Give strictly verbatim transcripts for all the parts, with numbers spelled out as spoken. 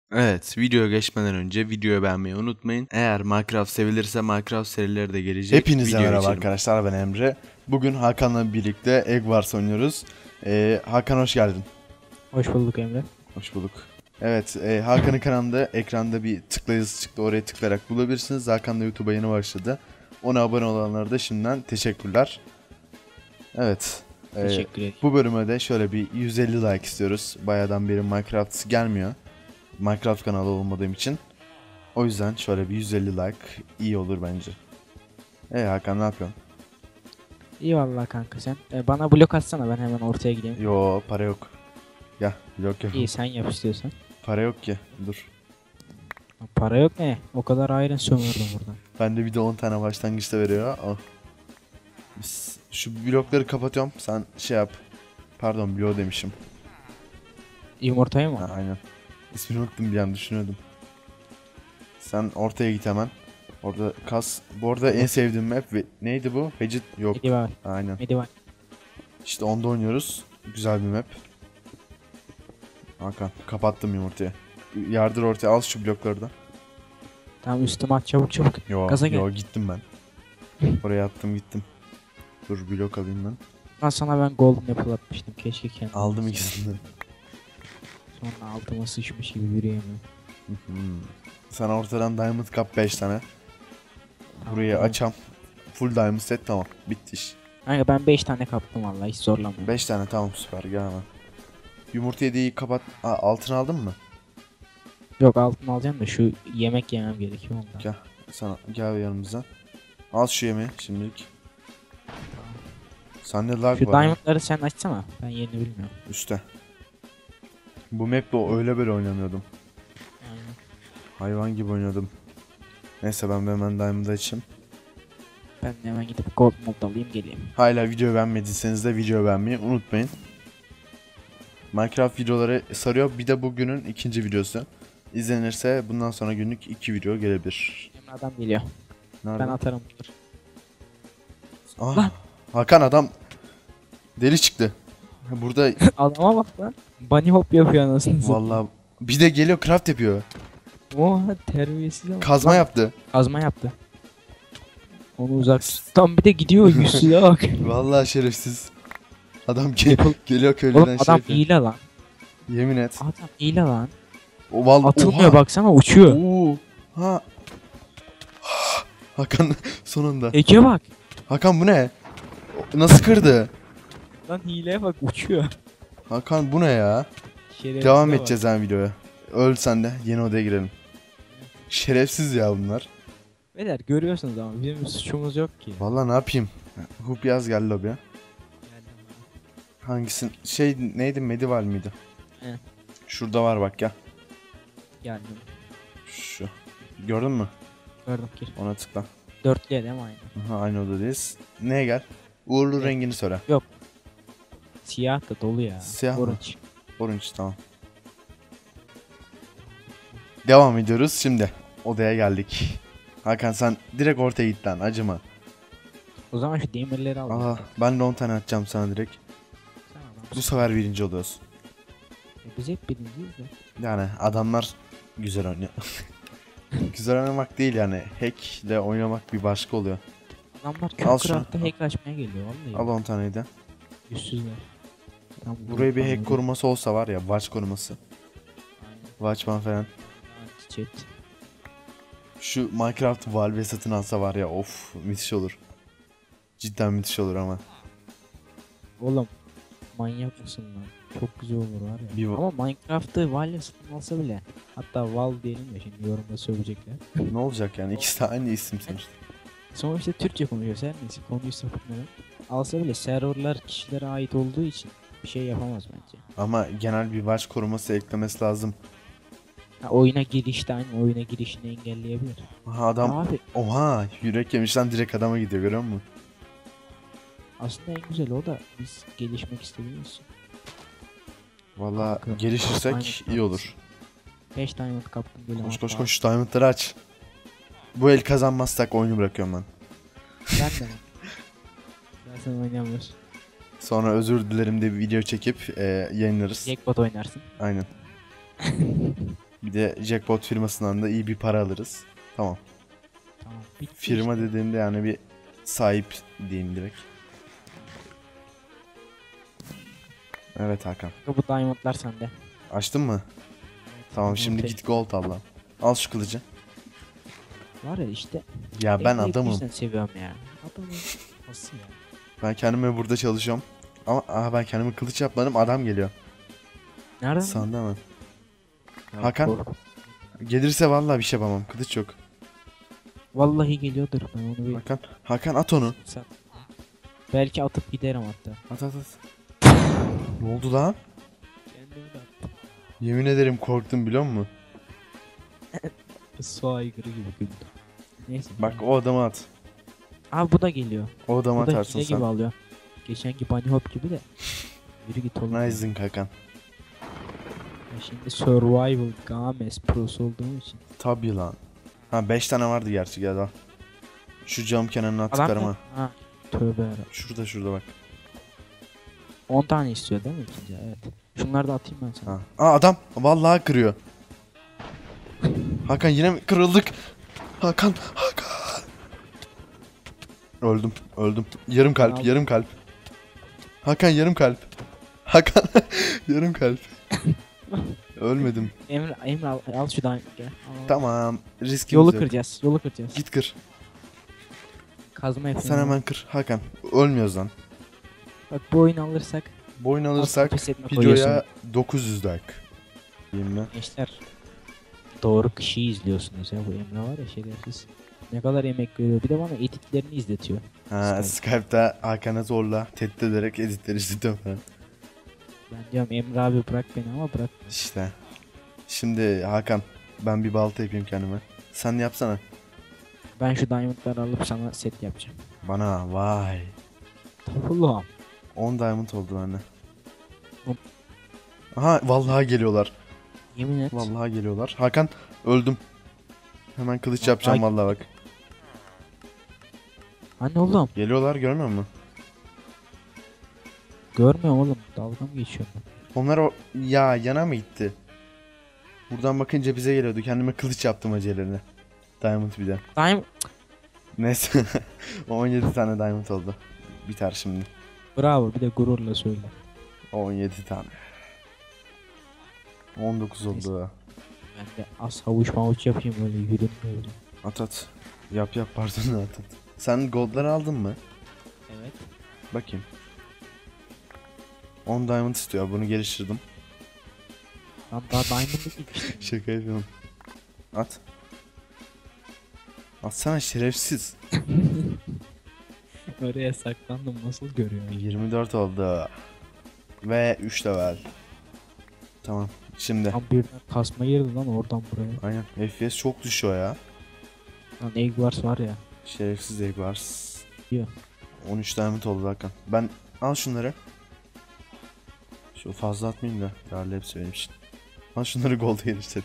Evet, videoya geçmeden önce videoyu beğenmeyi unutmayın. Eğer Minecraft sevilirse Minecraft serileri de gelecek. Hepinize Videoya merhaba geçelim. arkadaşlar, ben Emre. Bugün Hakan'la birlikte Egg Wars oynuyoruz. Ee, Hakan hoş geldin. Hoş bulduk Emre. Hoş bulduk. Evet, e, Hakan'ın kanalında ekranda bir tıkla yazısı çıktı. Oraya tıklayarak bulabilirsiniz. Hakan da YouTube'a yeni başladı. Ona abone olanlara da şimdiden teşekkürler. Evet. e, Teşekkür ederim. Bu bölüme de şöyle bir yüz elli like istiyoruz. Bayağıdan beri Minecraft gelmiyor. Minecraft kanalı olmadığım için. O yüzden şöyle bir yüz elli like iyi olur bence. Ee Hakan, ne yapıyorsun? İyi vallahi kanka sen. E, bana blok atsana, ben hemen ortaya gideyim. Yo, para yok. Ya yok yok. İyi, sen yap istiyorsan. Para yok ki. Dur. Para yok ne? O kadar iron sömürdüm buradan. Bende bir de on tane başlangıçta veriyor. Al. Biz şu blokları kapatıyorum. Sen şey yap. Pardon, blok demişim. Yumurtayı Ha, mı? aynen. İsmini unuttum, bir an düşünüyordum. Sen ortaya git hemen. Orada kas. Bu arada en sevdiğim map ve neydi bu? Vegit yok. Medieval. Aynen. Medieval. İşte onda oynuyoruz. Güzel bir map. Hakan kapattım yumurtayı. Yardır ortaya, al şu blokları da. Tamam, üstüme at çabuk çabuk. Yo, Gaza gel. yo gittim ben. Oraya attım gittim. Dur, blok alayım ben. Ben sana ben golden apple atmıştım, keşke kendim. Aldım ikisini. Sonra altıma sıçmış gibi yürüyemiyorum. Hmm. Sen ortadan diamond kap beş tane. Burayı Tamam. açam. Full diamond set, tamam. Bitti iş. Kanka ben beş tane kaptım vallahi, hiç zorlamıyorum. beş tane, tamam, süper, gel hemen. Yumurtayı değil kapat. Aa, altını aldın mı? Yok, altın alacağım da şu yemek yemem gerekiyor ondan. Gel. Sana gel yanımıza. Al şu yemeği şimdilik. Sende lag Şu var. diamondları sen açsana, ben yerini bilmiyorum. Üste. Bu map'te öyle böyle oynamıyordum. Aynen. Hayvan gibi oynuyordum. Neyse, ben de hemen diamond'ı açayım. Ben de hemen gidip gold mod alayım geleyim. Hala video beğenmediyseniz de video beğenmeyi unutmayın. Minecraft videoları sarıyor. Bir de bugünün ikinci videosu. İzlenirse bundan sonra günlük iki video gelebilir. Hemen adam geliyor. Nerede? Ben atarım. Dur. Ah, Lan. Hakan adam deli çıktı. Burada Adama bak lan. Bunny hop yapıyor anasını satayım. vallahi bir de geliyor craft yapıyor. Oha, terbiyesiz ama. Kazma Lan, yaptı. Kazma yaptı. Onu uzak tut. Tam bir de gidiyor yüzsüze bak. Vallahi şerefsiz. Adam ge- Yapıl- geliyor köylüden Oğlum şey adam yapıyor. hile lan. Yemin et. Adam hile lan. O vallahi Atılmıyor, baksana uçuyor. Oo. Ha. Hakan sonunda. Eke bak. Hakan bu ne? Nasıl kırdı? Lan hileye bak, uçuyor. Hakan bu ne ya? Şerefsize Devam bak. edeceğiz ha videoya. Öl sen de, yeni odaya girelim. Şerefsiz ya bunlar. Beyler görüyorsunuz ama bizim bir suçumuz yok ki. Vallahi ne yapayım? Hup yaz gel lobiye. Hangisin? Şey neydi? Medieval miydi? He. Şurada var bak, gel. Geldim. Şu. Gördün mü? Gördüm, gir. Ona tıkla. Dörtlüye değil mi aynı? Aha, aynı odadayız. Neye gel? Uğurlu Evet. rengini söyle. Siyah da dolu ya. Siyah mı? Orange. Orange, tamam. Devam ediyoruz şimdi. Odaya geldik. Hakan sen direkt ortaya git lan, acıma. O zaman şu demirleri al. Aa, ben de on tane atacağım sana direkt. Sen adamsın. Bu sefer birinci oluyoruz. E, Biz hep birinciyiz de. Yani adamlar güzel oynuyor. Güzel oynamak değil yani. Hack ile oynamak bir başka oluyor. Adamlar Al şunu. Craft'ta hack açmaya geliyor vallahi. Al on taneyi de. Yüzsüzler. Tam Buraya bir bu- hack koruması olsa var ya, watch koruması. Aynen. Watchman falan. Anti-cheat. Şu Minecraft Valve satın alsa var ya, of müthiş olur. Cidden müthiş olur ama. Oğlum manyak mısın lan? Çok güzel olur var ya. Bir va- Ama Minecraft'ı Valve satın alsa bile. Hatta Val diyelim ya, şimdi yorumda sövecekler. Ne olacak yani, ikisi de aynı isim sonuçta. Sonuçta Türkçe konuşuyor, her neyse konuyu sapıtmadan. Alsa bile serverlar kişilere ait olduğu için bir şey yapamaz bence. Ama genel bir watch koruması eklemesi lazım. Ha, oyuna girişte aynı oyuna girişini engelleyebilir. Aha adam, Ya abi oha yürek yemişten direkt adama gidiyor, görüyor musun? aslında en güzel o da biz gelişmek istediğimiz için. Valla Kanka, gelişirsek aynen. iyi olur. beş diamond kaptım böyle. Koş hatta. koş koş, diamondları aç. Bu el kazanmazsak oyunu bırakıyorum ben. Ben de. Zaten oynamıyoruz. Sonra özür dilerim de bir video çekip e, yayınlarız. Jackpot oynarsın. Aynen. Bir de jackpot firmasından da iyi bir para alırız. Tamam. Tamam. Bitti Firma işte. dediğimde yani bir sahip diyeyim direkt. Evet Hakan. Bu diamondlar sende. Açtın mı? Tamam şimdi git gold al lan. Al şu kılıcı. Var ya işte. Ya ben Ekmeği bu adamım. yüzden seviyorum ya. Adamım. Nasıl ya? Ben kendime burada çalışıyorum. Ama aha ben kendime kılıç yapmadım, adam geliyor. Nereden? Sandı hemen. Ya, Hakan. kork- Gelirse vallahi bir şey yapamam. Kılıç yok. Vallahi geliyordur. Ben onu bir... Hakan. Hakan at onu. Sen... Belki atıp giderim hatta. At at at. Ne oldu lan? Kendimi de attım. Yemin ederim korktum biliyor musun? Su aygırı gibi güldüm. Neyse. Bak o adamı at. Abi bu da geliyor. O adamı Bu da atarsın hile gibi sen. alıyor. Geçenki bunny hop gibi de. Yürü git oğlum. Nice'ın Hakan. Ben şimdi survival games prosu olduğum için. Tabii lan. Ha beş tane vardı gerçi ya da. Şu cam kenarına Adam atıklarım da... ha. Ha. Tövbe yarabbim. Şurada şurada bak. on tane istiyor değil mi ikinci? Evet. Şunları da atayım ben sana. Ha. Aa adam vallahi kırıyor. Hakan yine mi kırıldık? Hakan, Hakan. Öldüm, öldüm. Yarım kalp, Aldım. yarım kalp. Hakan yarım kalp. Hakan yarım kalp. Ölmedim. Emre, Emre al, al şu diamond gel. Al. Tamam. Riskimiz Yolu yok. kıracağız. Yolu kıracağız. Git kır. Kazma yapayım. Sen hemen kır. Hakan. Ölmüyoruz lan. Bak bu oyunu alırsak. Bu oyunu az alırsak pes etme videoya koyuyorsun. dokuz yüz like. Diyeyim mi? Gençler. Doğru kişiyi izliyorsunuz ya, bu Emre var ya şerefsiz. Ne kadar emek veriyor. Bir de bana editlerini izletiyor. Ha, Skype. Skype'da Hakan'ı zorla tehdit ederek editleri izletiyorum ben. Ben diyorum Emre abi bırak beni ama bırak. İşte. Şimdi Hakan ben bir balta yapayım kendime. Sen yapsana. Ben şu diamondları alıp sana set yapacağım. Bana vay. Ulan. on diamond oldu bende. Hop. Aha vallahi geliyorlar. Yemin et. Vallahi geliyorlar. Hakan öldüm. Hemen kılıç Vallahi- yapacağım vallahi bak. Anne oğlum. Geliyorlar görmüyor musun? Görmüyorum oğlum. Dalga mı geçiyorum ben? Onlar o ya yana mı gitti? Buradan bakınca bize geliyordu. Kendime kılıç yaptım acelerini. Diamond bir de. Diamond. Neyse. on yedi tane diamond oldu. Biter şimdi. Bravo, bir de gururla söyle. on yedi tane. on dokuz Neyse. oldu. Ben de az havuç mavuç yapayım öyle yürüyün böyle. At at. Yap yap pardon at at. Sen goldları aldın mı? Evet. Bakayım. on diamond istiyor. Bunu geliştirdim. Lan daha diamond'ı gitmiştim. Şaka yapıyorum. At. Atsana şerefsiz. Oraya saklandım, nasıl görüyorum? yirmi dört oldu. Ve üç level. Tamam. Şimdi. Tam birden kasma girdi lan oradan buraya. Aynen. F P S çok düşüyor ya. Lan Egg Wars var ya. Şerefsiz Eggwars. Diyor. on üç diamond oldu Hakan. Ben al şunları. Şu fazla atmayayım da. Değerli hepsi benim için. Al şunları gold'a geliştir.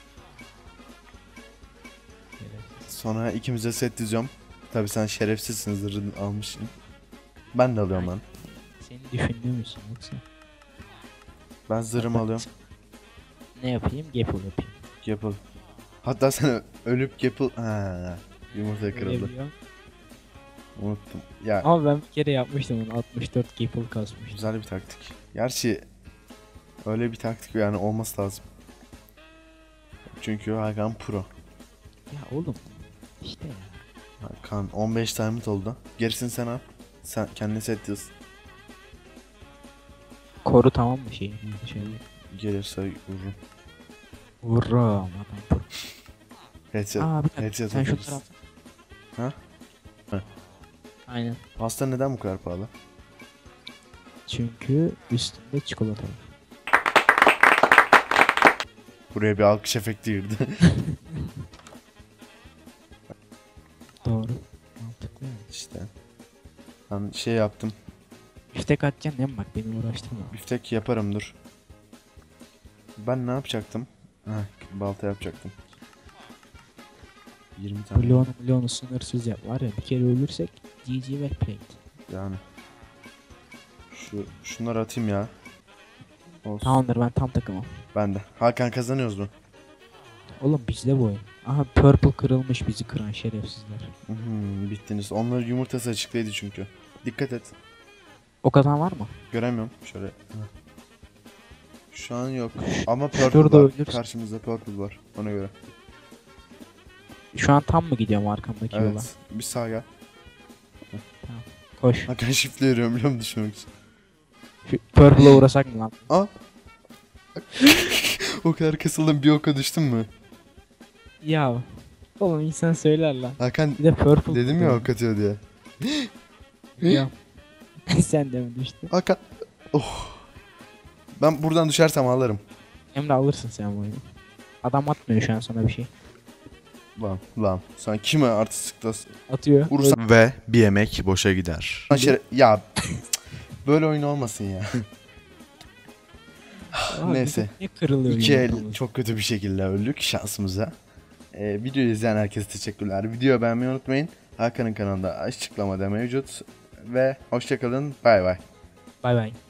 Sonra ikimize set dizeceğim. Tabi sen şerefsizsin, zırhını almışsın. Ben de alıyorum lan. Seni düşündüğüm için yoksa. Ben zırhımı alıyorum. Ne yapayım? Gapple yapayım. Gapple. Hatta sen ö- ölüp Gapple... Ha, yumurta kırıldı. Öyle Unuttum. Ya Ama ben bir kere yapmıştım onu, altmış dört Gapple kasmıştım. güzel bir taktik. Gerçi öyle bir taktik yani olması lazım. Çünkü Hakan pro. Ya oğlum. İşte ya. Hakan on beş diamond oldu. Gerisini sen al. Sen kendine set diz. Koru tamam mı şeyi? Şöyle. Gelirse vururum. Vuram adam. Headshot. Aa bir dakika, Headshot sen şu atarız. taraf. Ha? Ha. Aynen. Pasta neden bu kadar pahalı? Çünkü üstünde çikolata var. Buraya bir alkış efekti girdi. Doğru. Mantıklı yani. İşte. Ben şey yaptım. Biftek atacaksın değil mi? Bak beni uğraştırma. Biftek yaparım dur. Ben ne yapacaktım? Heh, balta yapacaktım. yirmi tane. Milyonu milyonu sınırsız yap. Var ya bir kere ölürsek G G well played. Yani. Şu şunları atayım ya. Olsun. Tamamdır, ben tam takımım. Ben de. Hakan kazanıyoruz mu? Oğlum bizde bu oyun. Aha purple kırılmış bizi kıran şerefsizler. Hmm, bittiniz. Onların yumurtası açıklıydı çünkü. Dikkat et. O kadar var mı? Göremiyorum. Şöyle. Şu an yok. Ama purple Şurada var. ölürsün. Karşımızda purple var. Ona göre. Şu an tam mı gidiyorum arkamdaki yola? Evet. Bir sağa gel. Koş. Hakan shift'le yürüyorum biliyor musun düşmemek için. Şu purple'a uğrasak mı lan? Aa. O kadar kasıldım, bir oka düştüm mü? Ya. Oğlum insan söyler lan. Hakan Bir de purple. dedim ya ok atıyor diye. Ya. Sen de mi düştün? Hakan. Oh. Ben buradan düşersem ağlarım. Emre alırsın sen bu oyunu. Adam atmıyor şu an sana bir şey. Lan lan. Sen kime artistik Atıyor. vurursan Ve bir yemek boşa gider. şere- ya böyle oyun olmasın ya. Aa, Neyse. Ne kırılıyor İki el yumurtamız? çok kötü bir şekilde öldük şansımıza. Ee, videoyu izleyen herkese teşekkürler. Videoyu beğenmeyi unutmayın. Hakan'ın kanalında açıklamada mevcut. Ve hoşçakalın. Bay bay. Bay bay.